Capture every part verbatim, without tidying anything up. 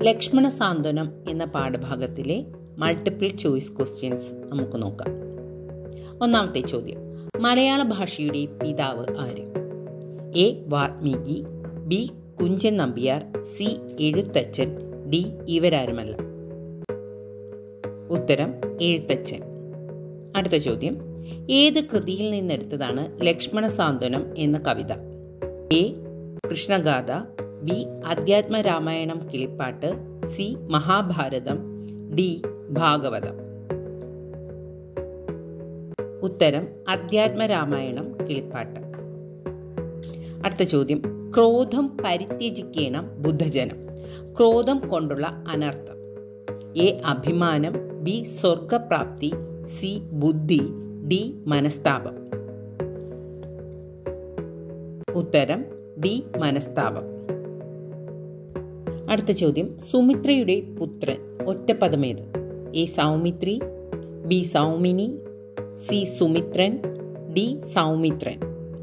ലക്ഷ്മണ സാന്ത്വനം എന്ന പാഠഭാഗത്തിലെ multiple choice questions നമുക്ക് നോക്കാം. ഒന്നാമത്തെ ചോദ്യം, മലയാള ഭാഷയുടെ പിതാവ് ആര്? A. Valmiki, B. Kunchan Nambiar, C. Ezhuthachan, D. ഇവരാരുമല്ല. ഉത്തരം എഴുത്തച്ഛൻ. അടുത്ത ചോദ്യം, ഏത് കൃതിയിൽ നിന്നെടുത്തതാണ് ലക്ഷ്മണ സാന്ത്വനം എന്ന കവിത? A. Krishnagatha, B. Adhyathmaramayanam Kilippattu, C. Mahabharatam, D. Bhagavatam. ഉത്തരം അധ്യാത്മരാമായണം കിളിപ്പാട്ട്. അടുത്ത ചോദ്യം, ക്രോധം പരിത്യജിക്കണം ബുദ്ധജനം. ക്രോധം കൊണ്ടുള്ള അനർത്ഥം. എ. അഭിമാനം, ബി. സ്വർഗപ്രാപ്തി, സി. ബുദ്ധി, ഡി. മനസ്താപം. ഉത്തരം ഡി. മനസ്താപം. അടുത്ത ചോദ്യം, സുമിത്രയുടെ പുത്രൻ ഒറ്റപ്പദമേത്? എ. സൗമിത്രി, ബി. സൗമിനി, സി. സുമിത്രൻ, ഡി. സൗമിത്രൻ.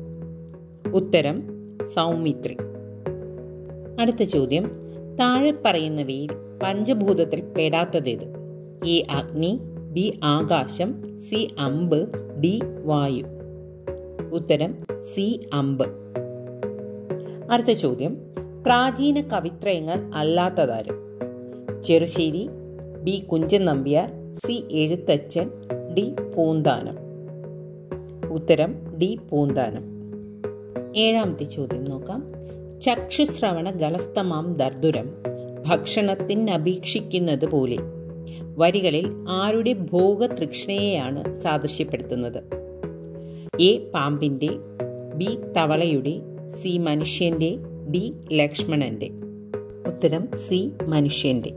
ഉത്തരം സൗമിത്രി. അടുത്ത ചോദ്യം, താഴെ പറയുന്നവയിൽ പഞ്ചഭൂതത്തിൽ പെടാത്തതേത്? എ. അഗ്നി, ബി. ആകാശം, സി. അമ്പ്, ഡി. വായു. ഉത്തരം സി. അമ്പ്. അടുത്ത ചോദ്യം, പ്രാചീന കവിത്രയങ്ങൾ അല്ലാത്തതാര്? Cherusseri, B. Kunchan Nambiar, C. Ezhuthachan, D. Poonthanam. ഉത്തരം ഡി. പൂന്താനം. ഏഴാമത്തെ ചോദ്യം നോക്കാം. ചക്ഷുശ്രവണ ഗളസ്തമാം ദർദുരം ഭക്ഷണത്തിനപേക്ഷിക്കുന്നത് പോലെ വരികളിൽ ആരുടെ ഭോഗതൃഷ്ണയെയാണ് സാദൃശ്യപ്പെടുത്തുന്നത്? എ. പാമ്പിന്റെ, ബി. തവളയുടെ, സി. മനുഷ്യന്റെ, ഡി. ലക്ഷ്മണന്റെ. ഉത്തരം സി. മനുഷ്യന്റെ.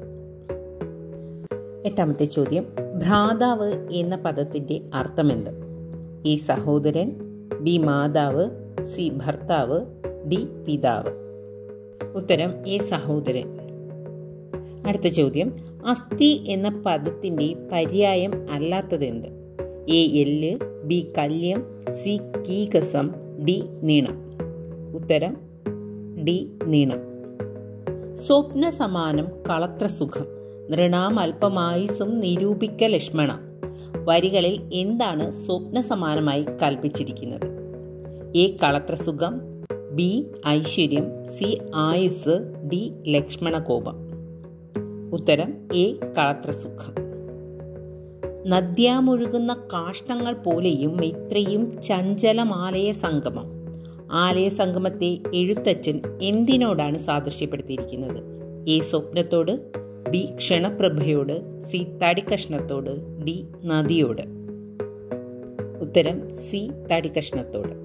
എട്ടാമത്തെ ചോദ്യം, ഭ്രാതാവ് എന്ന പദത്തിന്റെ അർത്ഥമെന്ത്? എ. സഹോദരൻ, ബി. മാതാവ്, സി. ഭർത്താവ്, ഡി. പിതാവ്. ഉത്തരം എ. സഹോദരൻ. അടുത്ത ചോദ്യം, അസ്ഥി എന്ന പദത്തിന്റെ പര്യായം അല്ലാത്തതെന്ത്? എ. എല്ല്, ബി. കല്യം, സി. കീകസം, ഡി. നീണം. ഉത്തരം ഡി. നീണം. സ്വപ്ന സമാനം കളത്ര സുഖം നൃണാം അല്പമായുസും നിരൂപിക്ക ലക്ഷ്മണ. വരികളിൽ എന്താണ് സ്വപ്ന സമാനമായി കൽപ്പിച്ചിരിക്കുന്നത്? എ. കളത്രസുഖം, ബി. ഐശ്വര്യം, സി. ആയുസ്, ഡി. ലക്ഷ്മണ കോപം. ഉത്തരം എ. കളത്രസുഖം. നദ്യാമൊഴുകുന്ന കാഷ്ഠങ്ങൾ പോലെയും മിത്രയും ചഞ്ചലമാലയ സംഗമം. ആലയ സംഗമത്തെ എഴുത്തച്ഛൻ എന്തിനോടാണ് സാദൃശ്യപ്പെടുത്തിയിരിക്കുന്നത്? എ. സ്വപ്നത്തോട്, ബി. ക്ഷണപ്രഭയോട്, സി. തടിക്കഷ്ണത്തോട്, ഡി. നദിയോട്. ഉത്തരം സി. തടിക്കഷ്ണത്തോട്.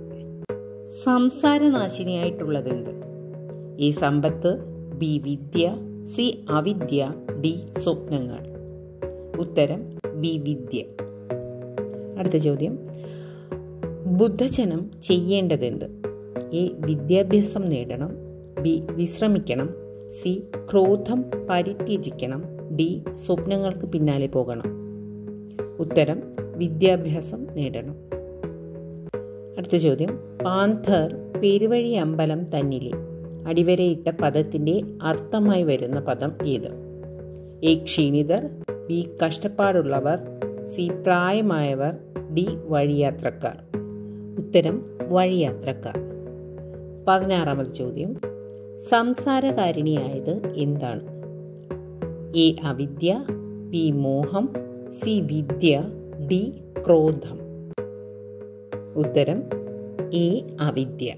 സംസാരനാശിനിയായിട്ടുള്ളതെന്ത്? എ. സമ്പത്ത്, ബി. വിദ്യ, സി. അവിദ്യ, ഡി. സ്വപ്നങ്ങൾ. ഉത്തരം ബി. വിദ്യ. അടുത്ത ചോദ്യം, ബുദ്ധജനം ചെയ്യേണ്ടതെന്ത്? എ. വിദ്യാഭ്യാസം നേടണം, ബി. വിശ്രമിക്കണം, സി. ക്രോധം പരിത്യജിക്കണം, ഡി. സ്വപ്നങ്ങൾക്ക് പിന്നാലെ പോകണം. ഉത്തരം വിദ്യാഭ്യാസം നേടണം. അടുത്ത ചോദ്യം, പാന്തർ പെരുവഴി അമ്പലം തന്നിലെ അടിവരയിട്ട പദത്തിന്റെ അർത്ഥമായി വരുന്ന പദം ഏത്? എ. ക്ഷീണിതർ, ബി. കഷ്ടപ്പാടുള്ളവർ, സി. പ്രായമായവർ, ഡി. വഴിയാത്രക്കാർ. ഉത്തരം വഴിയാത്രക്കാർ. പതിനാറാമത് ചോദ്യം, സംസാരകാരിണിയായത് എന്താണ്? എ. അവിദ്യ, ബി. മോഹം, സി. വിദ്യ, ഡി. ക്രോധം. ഉത്തരം എ. അവിദ്യ.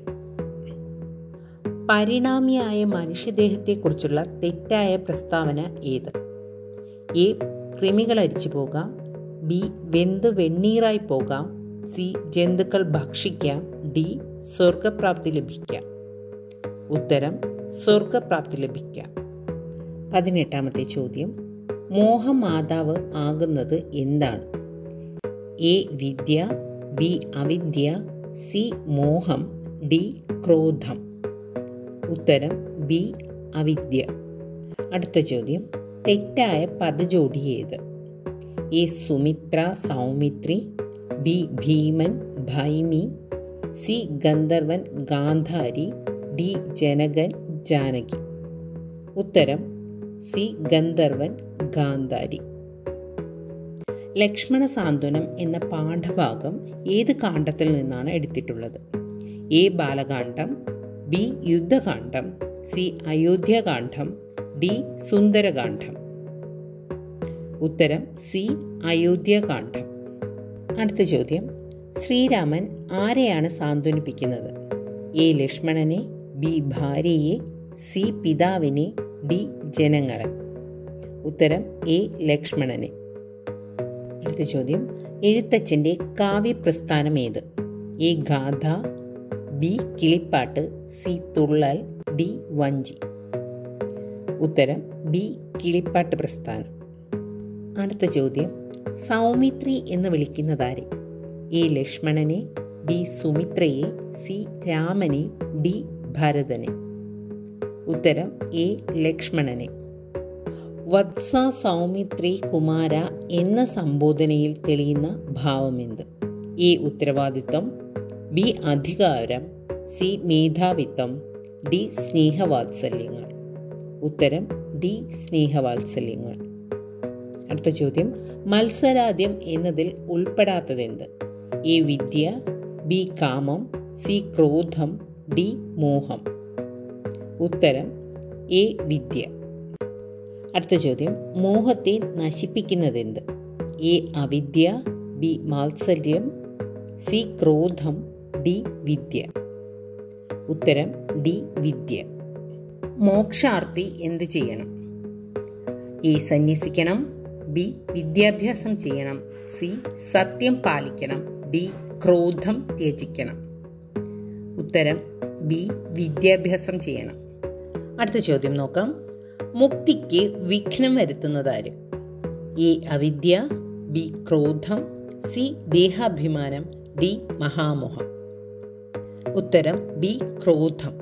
പരിണാമിയായ മനുഷ്യദേഹത്തെക്കുറിച്ചുള്ള തെറ്റായ പ്രസ്താവന ഏത്? എ. കൃമികൾ അരിച്ചു പോകാം, ബി. വെന്ത് വെണ്ണീറായി പോകാം, സി. ജന്തുക്കൾ ഭക്ഷിക്കാം, ഡി. സ്വർഗപ്രാപ്തി ലഭിക്കാം. ഉത്തരം സ്വർഗപ്രാപ്തി ലഭിക്കാം. പതിനെട്ടാമത്തെ ചോദ്യം, മോഹമാതാവ് ആകുന്നത് എന്താണ്? എ. വിദ്യ, ബി. അവിദ്യ, സി. മോഹം, ഡി. ക്രോധം. ഉത്തരം ബി. അവിദ്യ. അടുത്ത ചോദ്യം, തെറ്റായ പദജോഡി ഏത്? A. Sumitra Saumitri, B. Bheeman Bhaimi, C. ഗന്ധർവൻ ഗാന്ധാരി, ഡി. ജനകൻ ജാനകി. ഉത്തരം സി ഗന്ധർവൻ ഗാന്ധാരി. ലക്ഷ്മണ സാന്ത്വനം എന്ന പാഠഭാഗം ഏത് കാണ്ഡത്തിൽ നിന്നാണ് എടുത്തിട്ടുള്ളത്? A Balakandam, B Yuddhakandam, C Ayodhyakandam, D Sundarakandam. ഉത്തരം സി അയോധ്യകാന്ഡം. അടുത്ത ചോദ്യം, ശ്രീരാമൻ ആരെയാണ് സാന്ത്വനിപ്പിക്കുന്നത്? എ ലക്ഷ്മണനെ, ബി ഭാര്യയെ, സി പിതാവിനെ, ഡി ജനങ്ങളെ. ഉത്തരം എ ലക്ഷ്മണനെ. അടുത്ത ചോദ്യം, എഴുത്തച്ഛൻ്റെ കാവ്യപ്രസ്ഥാനം ഏത്? എ ഗാഥ, ബി കിളിപ്പാട്ട്, സി തുള്ളൽ, ഡി വഞ്ചി. ഉത്തരം ബി കിളിപ്പാട്ട് പ്രസ്ഥാനം. അടുത്ത ചോദ്യം, സൗമിത്രി എന്ന് വിളിക്കുന്നതാരെ? എ ലക്ഷ്മണനെ, ബി സുമിത്രയെ, സി രാമനെ, ഡി ഭരതനെ. ഉത്തരം എ ലക്ഷ്മണനെ. വത്സ സൗമിത്രി കുമാര എന്ന സംബോധനയിൽ തെളിയുന്ന ഭാവമെന്ത്? എ ഉത്തരവാദിത്വം, ബി അധികാരം, സി മേധാവിത്വം, ഡി സ്നേഹവാത്സല്യങ്ങൾ. ഉത്തരം ഡി സ്നേഹവാത്സല്യങ്ങൾ. അടുത്ത ചോദ്യം, മത്സരാദ്യം എന്നതിൽ ഉൾപ്പെടാത്തതെന്ത്? എ വിദ്യ, ബി കാമം, സി ക്രോധം, ഡി മോഹം. ഉത്തരം എ വിദ്യ. അടുത്ത ചോദ്യം, മോഹത്തെ നശിപ്പിക്കുന്നതെന്ത്? എ അവിദ്യ, ബി മാത്സര്യം, സി ക്രോധം, ഡി വിദ്യ. ഉത്തരം ഡി വിദ്യ. മോക്ഷാർത്ഥി എന്ത് ചെയ്യണം? എ സന്യസിക്കണം, ബി വിദ്യാഭ്യാസം ചെയ്യണം, സി സത്യം പാലിക്കണം, ഡി ക്രോധം ത്യജിക്കണം. ഉത്തരം ബി വിദ്യാഭ്യാസം ചെയ്യണം. അടുത്ത ചോദ്യം നോക്കാം. മുക്തിക്ക് വിഘ്നം വരുത്തുന്നതാര്? എ അവിദ്യ, ബി ക്രോധം, സി ദേഹാഭിമാനം, ഡി മഹാമോഹം. ഉത്തരം ബി ക്രോധം.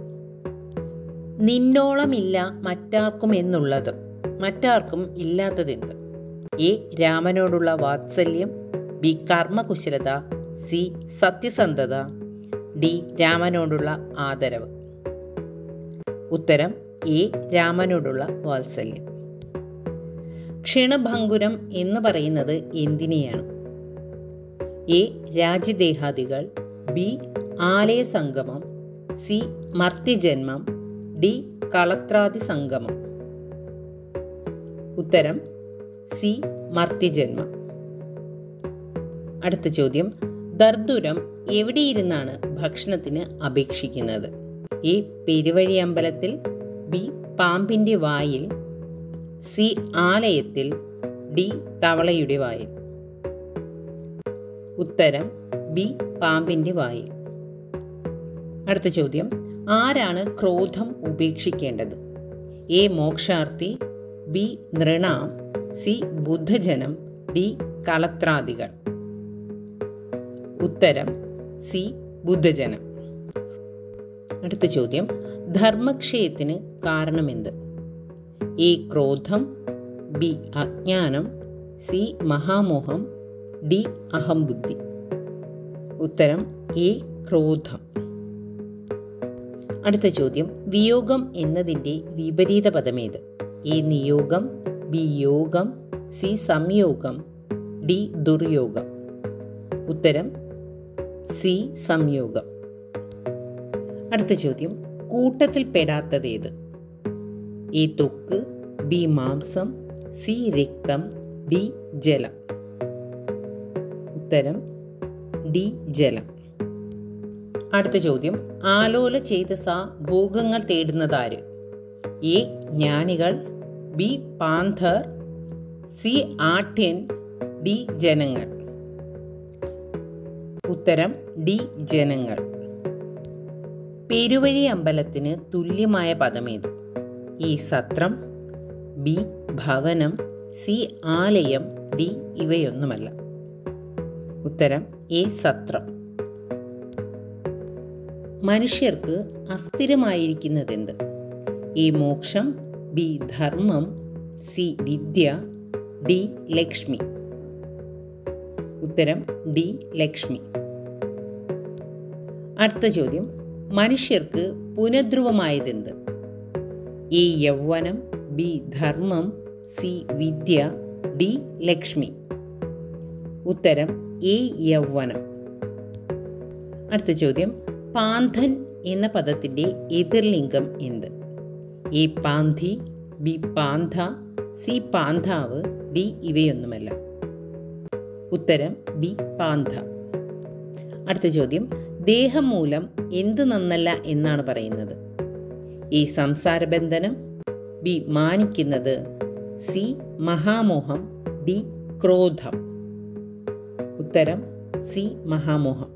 നിന്നോളമില്ല മറ്റാർക്കും എന്നുള്ളത് മറ്റാർക്കും ഇല്ലാത്തതെന്ത്? എ രാമനോടുള്ള വാത്സല്യം, ബി കർമ്മകുശലത, സി സത്യസന്ധത, ഡി രാമനോടുള്ള ആദരവ്. ഉത്തരം എ രാമനോടുള്ള വാത്സല്യം. ക്ഷണഭംഗുരം എന്ന് പറയുന്നത് എന്തിനെയാണ്? എ രാജ്യദേഹാദികൾ, ബി ആലയ സംഗമം, സി മർത്യജന്മം, ഡി കളത്രാദി സംഗമം. ഉത്തരം സി മർത്യജന്മം. അടുത്ത ചോദ്യം, ദർദുരം എവിടെയിരുന്നാണ് ഭക്ഷണത്തിന് അപേക്ഷിക്കുന്നത്? എ പെരുവഴി അമ്പലത്തിൽ, ബി പാമ്പിൻ്റെ വായിൽ, സി ആലയത്തിൽ, ഡി തവളയുടെ വായിൽ. ഉത്തരം ബി പാമ്പിൻ്റെ വായിൽ. അടുത്ത ചോദ്യം, ആരാണ് ക്രോധം ഉപേക്ഷിക്കേണ്ടത്? എ മോക്ഷാർത്ഥി, ബി നൃണാം, സി ബുദ്ധജനം, ഡി കളത്രാദികൾ. ഉത്തരം സി ബുദ്ധജനം. അടുത്ത ചോദ്യം, ധർമ്മക്ഷയത്തിന് കാരണമെന്ത്? എ ക്രോധം, ബി അജ്ഞാനം, സി മഹാമോഹം, ഡി അഹംബുദ്ധി. ഉത്തരം എ ക്രോധം. അടുത്ത ചോദ്യം, വിയോഗം എന്നതിൻ്റെ വിപരീത പദമേത്? എ നിയോഗം, ബി യോഗം, സി സംയോഗം, ഡി ദുർയോഗം. ഉത്തരം സി സംയോഗം. അടുത്ത ചോദ്യം, കൂട്ടത്തിൽ പെടാത്തതേത്? എ ത്വക്ക്, ബി മാംസം, സി രക്തം, ഡി ജലം. ഉത്തരം ഡി ജലം. അടുത്ത ചോദ്യം, ആലോല ചേതസ ഭോഗങ്ങൾ തേടുന്നതാര്? എ ജ്ഞാനികൾ, ബി പാന്തർ, സി ആട്യൻ, ഡി ജനങ്ങൾ. ഉത്തരം ഡി ജനങ്ങൾ. പെരുവഴി അമ്പലത്തിന് തുല്യമായ പദമേത്? എ സത്രം, ബി ഭവനം, സി ആലയം, ഡി ഇവയൊന്നുമല്ല. ഉത്തരം എ സത്രം. മനുഷ്യർക്ക് അസ്ഥിരമായിരിക്കുന്നതെന്ത്? എ മോക്ഷം, ബി ധർമ്മം, സി വിദ്യ, ഡി ലക്ഷ്മി. ഉത്തരം ഡി ലക്ഷ്മി. അടുത്ത ചോദ്യം, മനുഷ്യർക്ക് പുനഃധ്രുവമായതെന്ത്? എ യൗവനം, ബി ധർമ്മം, സി വിദ്യ, ഡി ലക്ഷ്മി. ഉത്തരം എ യൗവനം. അടുത്ത ചോദ്യം, പാന്തൻ എന്ന പദത്തിൻ്റെ എതിർലിംഗം എന്ത്? എ പാന്തി, ബി പാന്ത, സി പാന്താവ്, ഡി ഇവയൊന്നുമല്ല. ഉത്തരം ബി പാന്ത. അടുത്ത ചോദ്യം, ദേഹം മൂലം എന്ത് നന്നല്ല എന്നാണ് പറയുന്നത്? എ സംസാരബന്ധനം, ബി മാനിക്കുന്നത്, സി മഹാമോഹം, ഡി ക്രോധം. ഉത്തരം സി മഹാമോഹം.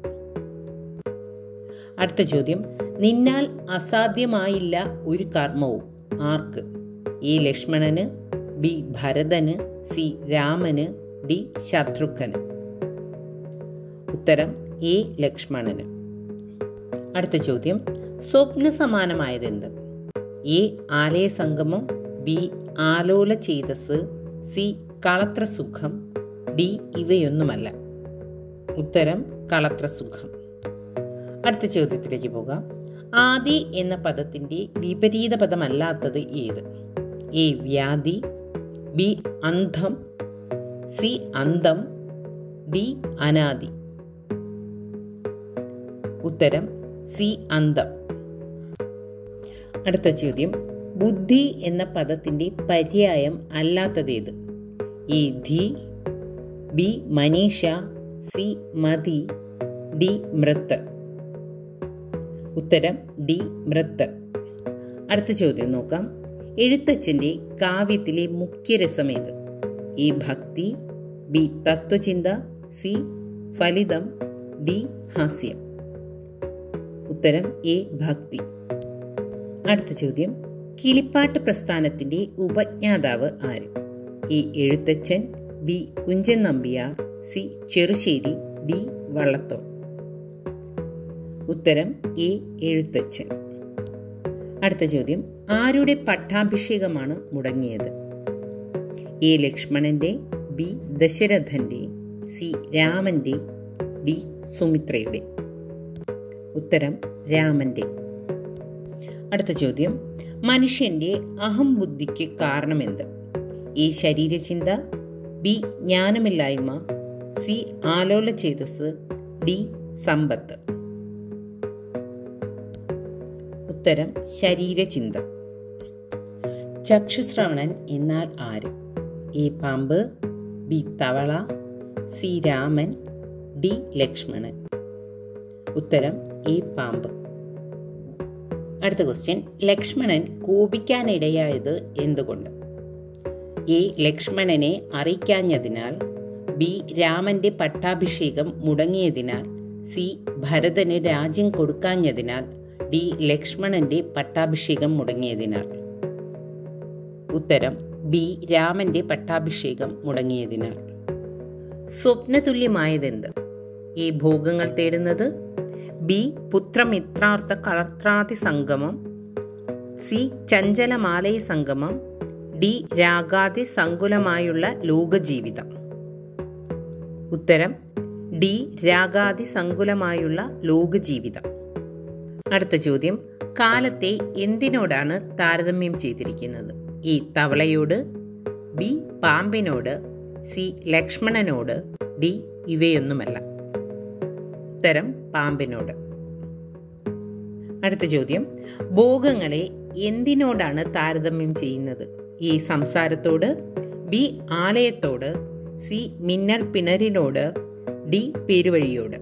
അടുത്ത ചോദ്യം, നിന്നാൽ അസാധ്യമായില്ല ഒരു കർമ്മവും. ആർക്ക്? എ ലക്ഷ്മണന്, ബി ഭരതന്, സി രാമന്, ഡി ശത്രുഘ്നന്. ഉത്തരം എ ലക്ഷ്മണന്. അടുത്ത ചോദ്യം, സ്വപ്ന സമാനമായതെന്ത്? എ ആലയ സംഗമം, ബി ആലോല ചേതസ്, സി കളത്രസുഖം, ഡി ഇവയൊന്നുമല്ല. ഉത്തരം കളത്രസുഖം. അടുത്ത ചോദ്യത്തിലേക്ക് പോകാം. ആദി എന്ന പദത്തിൻ്റെ വിപരീത പദമല്ലാത്തത് ഏത്? എ വ്യാധി, ബി അന്ധം, സി അന്തം, ഡി അനാദി. ഉത്തരം സി അന്തം. അടുത്ത ചോദ്യം, ബുദ്ധി എന്ന പദത്തിൻ്റെ പര്യായം അല്ലാത്തതേത്? എ ധി, ബി മനീഷ, സി മതി, ഡി മൃത്ത്. ഉത്തരം ഡി മൃത്ത്. അടുത്ത ചോദ്യം നോക്കാം. എഴുത്തച്ഛൻ്റെ കാവ്യത്തിലെ മുഖ്യരസം ഏത്? എ ഭക്തി, ബി തത്വചിന്ത, സി ഫലിതം, ഡി ഹാസ്യം. ഉത്തരം എ ഭക്തി. അടുത്ത ചോദ്യം, കിളിപ്പാട്ട് പ്രസ്ഥാനത്തിൻ്റെ ഉപജ്ഞാതാവ് ആര്? A Ezhuthachan, B Kunchan Nambiar, C Cherusseri, D Vallathol. ഉത്തരം എ എഴുത്തച്ഛൻ. അടുത്ത ചോദ്യം, ആരുടെ പട്ടാഭിഷേകമാണ് മുടങ്ങിയത്? എ ലക്ഷ്മണന്റെ, ബി ദശരഥന്റെ, സി രാമന്റെ, ഡി സുമിത്രയുടെ. ഉത്തരം രാമന്റെ. അടുത്ത ചോദ്യം, മനുഷ്യന്റെ അഹംബുദ്ധിക്ക് കാരണമെന്ത്? എ ശരീരചിന്ത, ബി ജ്ഞാനമില്ലായ്മ, സി ആലോല ചേതസ്, ഡി സമ്പത്ത്. ഉത്തരം ശരീരചിന്ത. ചക്ഷുശ്രവണൻ എന്നാൽ ആര്? എ പാമ്പ്, ബി തവള, സി രാമൻ, ഡി ലക്ഷ്മണൻ. ഉത്തരം എ പാമ്പ്. അടുത്ത ക്വസ്റ്റ്യൻ, ലക്ഷ്മണൻ കോപിക്കാനിടയായത് എന്തുകൊണ്ട്? എ ലക്ഷ്മണനെ അറിയിക്കാഞ്ഞതിനാൽ, ബി രാമന്റെ പട്ടാഭിഷേകം മുടങ്ങിയതിനാൽ, സി ഭരതന് രാജ്യം കൊടുക്കാഞ്ഞതിനാൽ, ഡി ലക്ഷ്മണന്റെ പട്ടാഭിഷേകം മുടങ്ങിയതിനാൽ. ഉത്തരം ബി രാമന്റെ പട്ടാഭിഷേകം മുടങ്ങിയതിനാൽ. സ്വപ്നതുല്യമായതെന്ത്? എ ഭോഗങ്ങൾ തേടുന്നത്, ബി പുത്രമിത്രാർത്ഥ കളത്രാതി സംഗമം, സി ചഞ്ചലമാലയ സംഗമം, ഡി രാഗാതി സങ്കുലമായുള്ള ലോകജീവിതം. ഉത്തരം ഡി രാഗാതി സങ്കുലമായുള്ള ലോകജീവിതം. അടുത്ത ചോദ്യം, കാലത്തെ എന്തിനോടാണ് താരതമ്യം ചെയ്തിരിക്കുന്നത്? എ തവളയോട്, ബി പാമ്പിനോട്, സി ലക്ഷ്മണനോട്, ഡി ഇവയൊന്നുമല്ല. ഉത്തരം പാമ്പിനോട്. അടുത്ത ചോദ്യം, ഭോഗങ്ങളെ എന്തിനോടാണ് താരതമ്യം ചെയ്യുന്നത്? എ സംസാരത്തോട്, ബി ആലയത്തോട്, സി മിന്നൽ പിണരിനോട്, ഡി പെരുവഴിയോട്.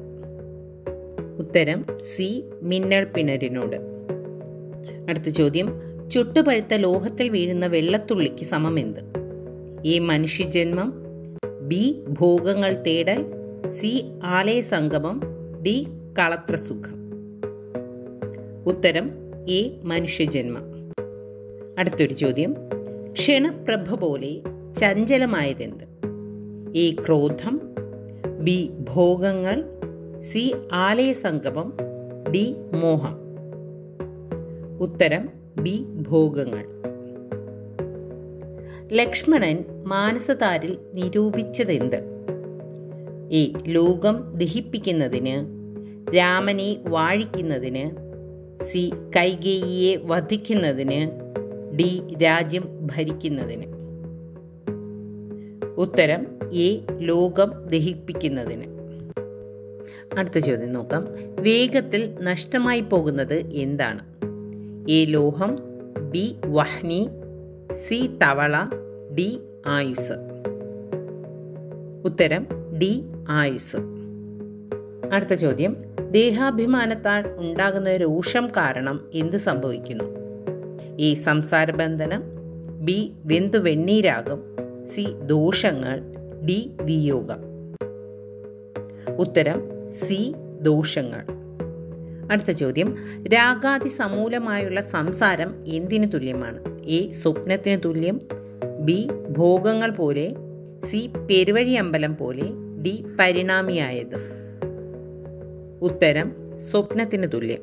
ഉത്തരം സി മിന്നൽ പിണരിനോട്. അടുത്ത ചോദ്യം, ചുട്ടുപഴുത്ത ലോഹത്തിൽ വീഴുന്ന വെള്ളത്തുള്ളിക്ക് സമമെന്ത്? എ മനുഷ്യജന്മം, ബി ഭോഗങ്ങൾ തേടൽ, സി ആലയ സംഗമം, ഡി കളത്രസുഖം. ഉത്തരം എ മനുഷ്യജന്മം. അടുത്തൊരു ചോദ്യം, ക്ഷണപ്രഭ പോലെ ചഞ്ചലമായതെന്ത്? എ ക്രോധം, ബി ഭോഗങ്ങൾ, സി ആലയ സംഗമം, ഡി മോഹം. ഉത്തരം ബി ഭോഗങ്ങൾ. ലക്ഷ്മണൻ മാനസതാരിൽ നിരൂപിച്ചതെന്ത്? എ ലോകം ദഹിപ്പിക്കുന്നതിന്, രാമനെ വാഴിക്കുന്നതിന്, സി കൈകേയിയെ വധിക്കുന്നതിന്, ഡി രാജ്യം ഭരിക്കുന്നതിന്. ഉത്തരം എ ലോകം ദഹിപ്പിക്കുന്നതിന്. അടുത്ത ചോദ്യം നോക്കാം. വേഗത്തിൽ നഷ്ടമായി പോകുന്നത് എന്താണ്? എ ലോഹം, ബി വഹ്നി, സി തവള, ഡി ആയുസ്. ഉത്തരം ഡി ആയുസ്. അടുത്ത ചോദ്യം. ദേഹാഭിമാനത്താൽ ഉണ്ടാകുന്ന രോഷം കാരണം എന്ത് സംഭവിക്കുന്നു? എ സംസാരബന്ധനം, ബി വെന്തു വെണ്ണീരാകും, സി ദോഷങ്ങൾ, ഡി വിയോഗം. ഉത്തരം സി ദോഷങ്ങൾ. അടുത്ത ചോദ്യം. രാഗാദി സമൂലമായുള്ള സംസാരം എന്തിനു തുല്യമാണ്? എ സ്വപ്നത്തിന് തുല്യം, ബി ഭോഗങ്ങൾ പോലെ, സി പെരുവഴി അമ്പലം പോലെ, ഡി പരിണാമിയായത്. ഉത്തരം സ്വപ്നത്തിന് തുല്യം.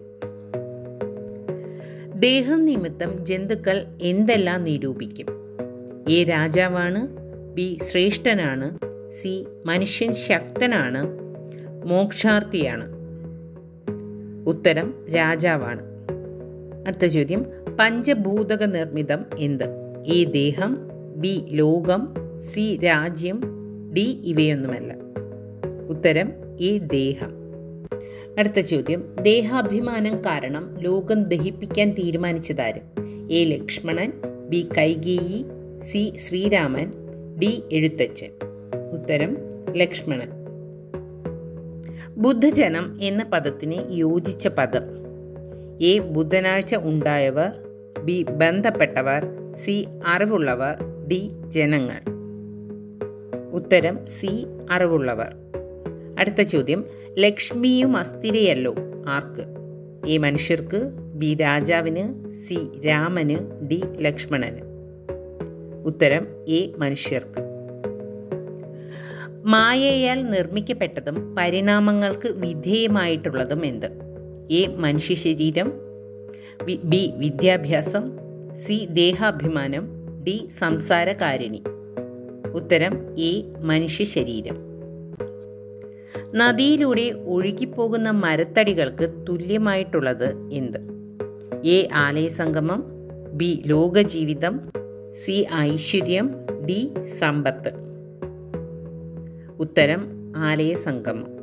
ദേഹം നിമിത്തം ജന്തുക്കൾ എന്തെല്ലാം നിരൂപിക്കും? എ രാജാവാണ്, ബി ശ്രേഷ്ഠനാണ്, സി മനുഷ്യൻ ശക്തനാണ്, മോക്ഷാർത്ഥിയാണ്. ഉത്തരം രാജാവാണ്. അടുത്ത ചോദ്യം. പഞ്ചഭൂതക നിർമ്മിതം എന്ത്? എ ദേഹം, ബി ലോകം, സി രാജ്യം, ഡി ഇവയൊന്നുമല്ല. ഉത്തരം എ ദേഹം. അടുത്ത ചോദ്യം. ദേഹാഭിമാനം കാരണം ലോകം ദഹിപ്പിക്കാൻ തീരുമാനിച്ചതാര്? A Lakshmanan, B Kaikeyi, C Sreeraman, D Ezhuthachan. ഉത്തരം ലക്ഷ്മണൻ. ബുദ്ധജനം എന്ന പദത്തിന് യോജിച്ച പദം? എ ബുധനാഴ്ച ഉണ്ടായവർ, ബി ബന്ധപ്പെട്ടവർ, സി അറിവുള്ളവർ, ഡി ജനങ്ങൾ. ഉത്തരം സി അറിവുള്ളവർ. അടുത്ത ചോദ്യം. ലക്ഷ്മിയും അസ്ഥിരയല്ലോ ആർക്ക്? എ മനുഷ്യർക്ക്, ബി രാജാവിന്, സി രാമന്, ഡി ലക്ഷ്മണന്. ഉത്തരം എ മനുഷ്യർക്ക്. മായയാൽ നിർമ്മിക്കപ്പെട്ടതും പരിണാമങ്ങൾക്ക് വിധേയമായിട്ടുള്ളതും എന്ത്? എ മനുഷ്യ ശരീരം, ബി വിദ്യാഭ്യാസം, സി ദേഹാഭിമാനം, ഡി സംസാരകാരിണി. ഉത്തരം എ മനുഷ്യ ശരീരം. നദിയിലൂടെ ഒഴുകിപ്പോകുന്ന മരത്തടികൾക്ക് തുല്യമായിട്ടുള്ളത് എന്ത്? എ ആലയസംഗമം, ബി ലോകജീവിതം, സി ഐശ്വര്യം, ഡി സമ്പത്ത്. ഉത്തരം ആലയസംഗമം.